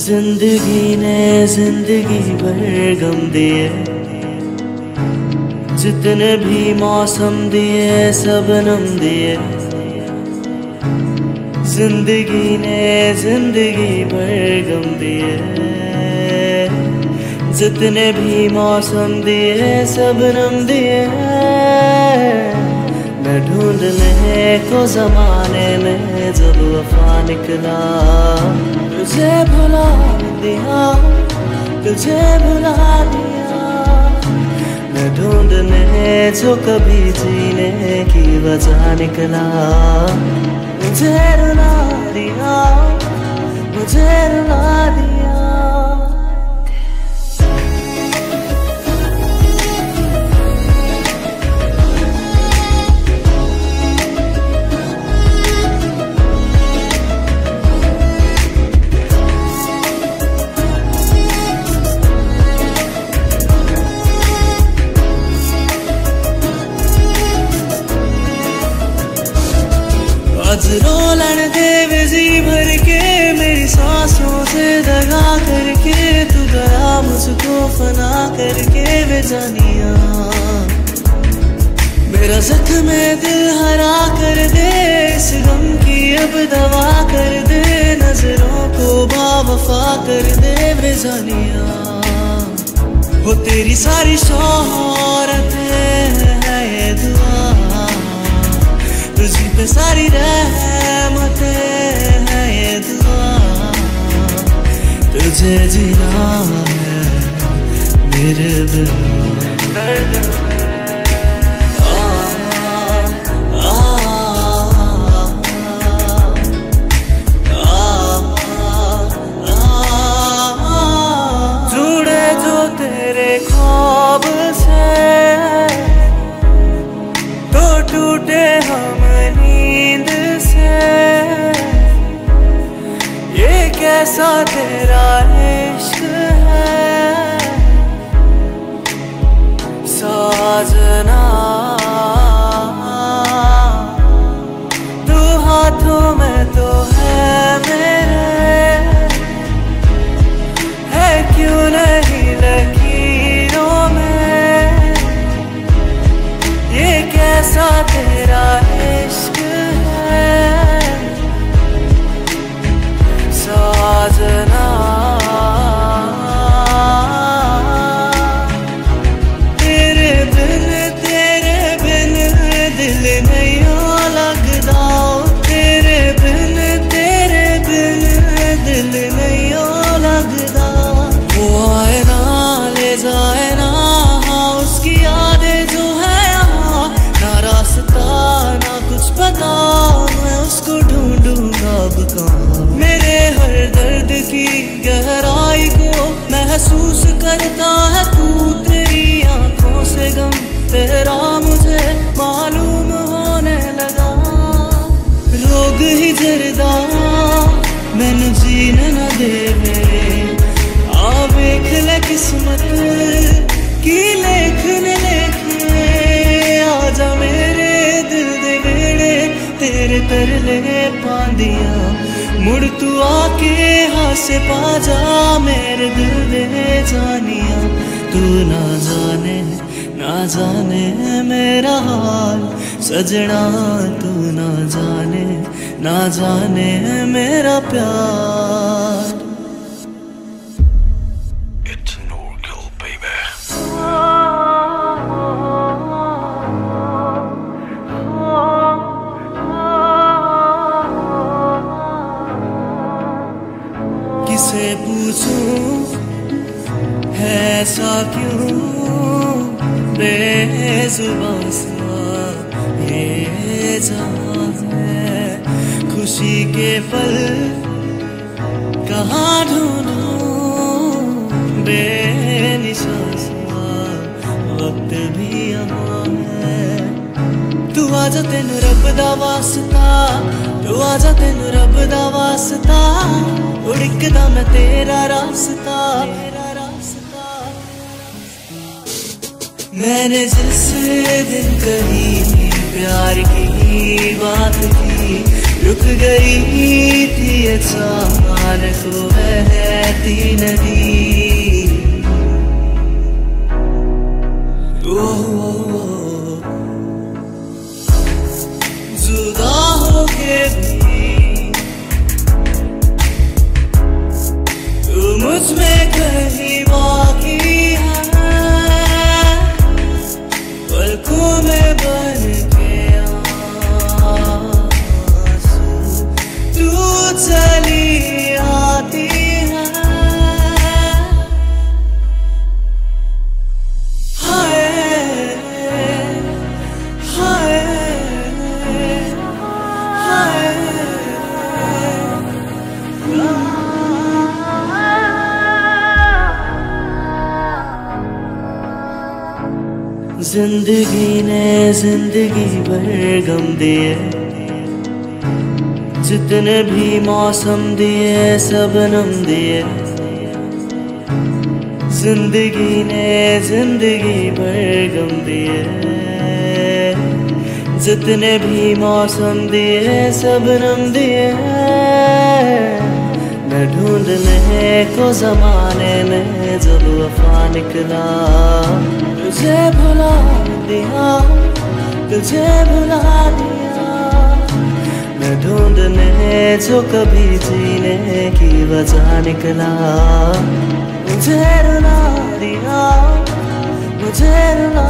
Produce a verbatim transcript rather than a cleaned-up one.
जिंदगी ने जिंदगी भर गम दिए, जितने भी मौसम दिए सब नम दिए। जिंदगी ने जिंदगी भर गम दिए, जितने भी मौसम दिए सब नम दिए। मैं ढूंढने को जमाने में जब वफा निकला, तुझे भुला दिया, तुझे भुला दिया। मैं ढूंढने जो कभी जीने की वजह निकला, मुझे रुला दिया, मुझे रुला दिया। आज रोलन दे जी भर के मेरी सांसों से दगा करके, तू गया मुझको फना करके वे जानिया। मेरा जख्म में दिल हरा कर दे, इस गम की अब दवा कर दे। नजरों को बावफा कर दे वे जानिया। हो तेरी सारी शोहरत है ये दुआ, तुझी पे सारी रहमतें है ये दुआ। तुझे जीना है मेरे बिना। जुड़े जो तेरे ख्वाब से तो टूटे हम नींद से। ये कैसा तेरा इश्क है साजना, तू हाथों में तो है मेरे, है क्यों नहीं लकीरों में। ये कैसा तेरा इश्क है साजना, तेरे बिन तेरे बिन दिल नहीं लगदा। तेरे बिन तेरे बिन दिल नहीं लगदा। वो आए ना ले जाए ना, हाँ उसकी यादें जो है यहाँ। ना रास्ता ना कुछ पता, मैं उसको ढूंढूंगा अब कहाँ। मेरे हर दर्द की गहराई को महसूस करता है तू, तेरी आंखों से गम तेरा मुझे मालूम होने लगा। रोग ही जरदा मैनू जीने न देवे, आ वेख ले किस्मत की लेखन लेखे। आजा मेरे दिल दे वेड़े तेरे तरले पांदिया, मुड़ तू आके हासे पा जा मेरे दिल दे जानिया। तू ना जाने ना जाने मेरा हाल सजना, तू ना जाने ना जाने मेरा प्यार। It's Norgal, baby. किसे पूछूं है ऐसा क्यों बेजुबां सा ये जान है। खुशी के पल कहाँ ढूंढूं बेनिशान सा वक्त भी यहाँ है। तू आजा तेनू रब दा वास्ता, तू आजा तेनू रब दा वास्ता। उड़कदा मैं तेरा रास्ता, मैंने जिस दिन कही प्यार की बात की, रुक गई थी अचानक वो बहती नदी। ओ, जुदा होके भी तू मुझ में कहीं बाकी है, पलकों में बन के आंसू तू चली आती है। हाय हाय हाय जिंदगी ने जिंदगी भर गम दिए, जितने भी मौसम दिए सबनम दिए। जिंदगी ने जिंदगी भर गम दिए, जितने भी मौसम दिए सबनम दिए। मैं ढूंढने को जमाने में जब वफा निकला, तुझे भुला दिया, तुझे भुला दिया। मैं ढूंढने जो कभी जीने की वजह निकला, मुझे रुला दिया, मुझे रुला